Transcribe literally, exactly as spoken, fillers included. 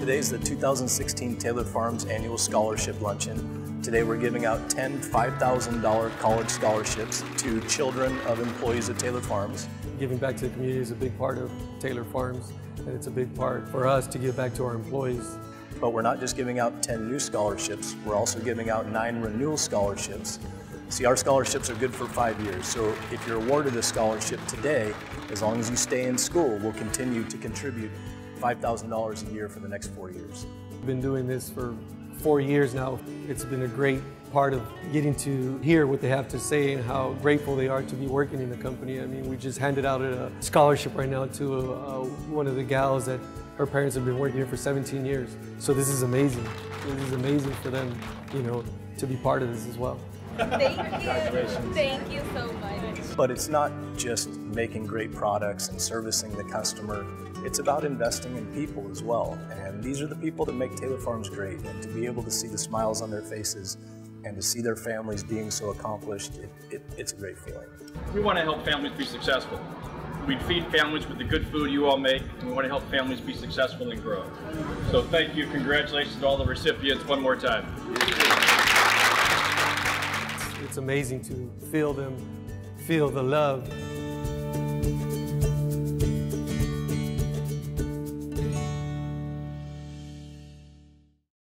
Today's the two thousand sixteen Taylor Farms Annual Scholarship Luncheon. Today we're giving out ten five thousand dollar college scholarships to children of employees at Taylor Farms. Giving back to the community is a big part of Taylor Farms, and it's a big part for us to give back to our employees. But we're not just giving out ten new scholarships, we're also giving out nine renewal scholarships. See, our scholarships are good for five years, so if you're awarded a scholarship today, as long as you stay in school, we'll continue to contribute five thousand dollars a year for the next four years. We've been doing this for four years now. It's been a great part of getting to hear what they have to say and how grateful they are to be working in the company. I mean, we just handed out a scholarship right now to uh, one of the gals that her parents have been working here for seventeen years. So this is amazing. This is amazing for them, you know, to be part of this as well. Thank you. Thank you so much. But it's not just making great products and servicing the customer. It's about investing in people as well. And these are the people that make Taylor Farms great. And to be able to see the smiles on their faces and to see their families being so accomplished, it, it, it's a great feeling. We want to help families be successful. We feed families with the good food you all make, and we want to help families be successful and grow. So thank you, congratulations to all the recipients one more time. It's amazing to feel them, feel the love